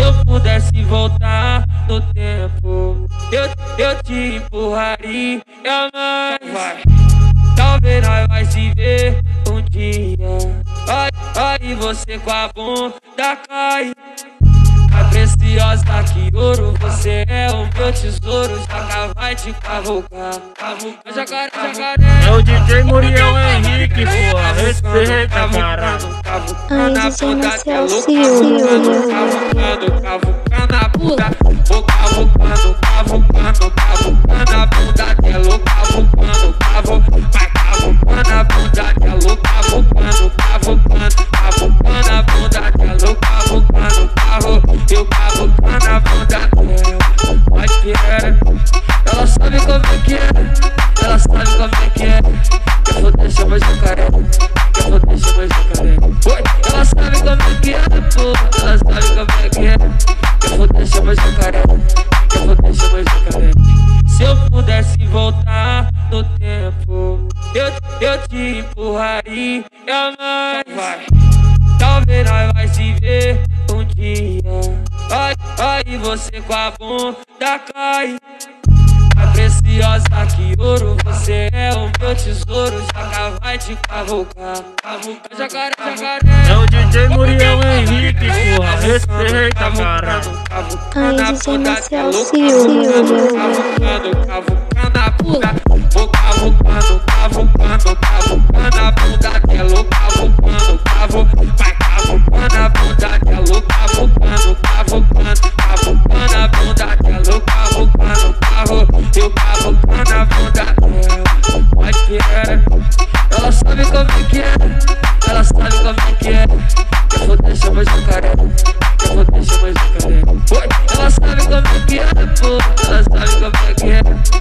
eu pudesse voltar no tempo, eu te empurraria mais. Talvez nós vai se ver um dia. Aí você com a bunda cai. A preciosa que ouro, você é o meu tesouro. Jaca vai te cavucar. Jacaré, jacaré. É o DJ Muriel Henrique, porra. Respeita, caralho. Na bunda que é louca. Cavucando a bunda. Vou cavucando, cavucando, cavucando a bunda que é louca. Vai cavucando a bunda que é louca. Cavucando, cavucando a bunda que é louca. Eu cavucando a bunda dela. Mas que é, ela sabe como é que é. Ela sabe como é que é. Eu vou deixar meu jacaré. Eu vou deixar meu jacaré. Ela sabe como é que é, pô. Ela sabe como é que é. Eu vou deixar meu jacaré. Eu vou deixar meu jacaré. Se eu pudesse voltar no tempo, eu te empurraria mais. Talvez nós vai se ver um dia. Aí você com a bunda cai. A preciosa que ouro, você é o meu tesouro. Jaca vai te cavucar. Jacaré, jacaré. É o DJ Muriel Henrique, porra. Respeita, caralho. Ai, DJ Marcel cavucando a bunda. Vou cavucando, cavucando, cavucando a bunda que é louca. Vai cavucando a bunda que é louca. Cavucando a bunda que é louca. Eu cavucando a bunda dela. Mas que é, ela sabe como é que é. Ela sabe como é que é. Eu vou deixar meu jacaré. Eu vou deixar meu jacaré. Ela sabe como é que é, pô. Ela sabe como é que é.